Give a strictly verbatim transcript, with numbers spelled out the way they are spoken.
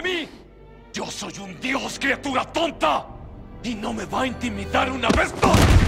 mí! ¡Yo soy un dios, criatura tonta! ¡Y no me va a intimidar una vez más!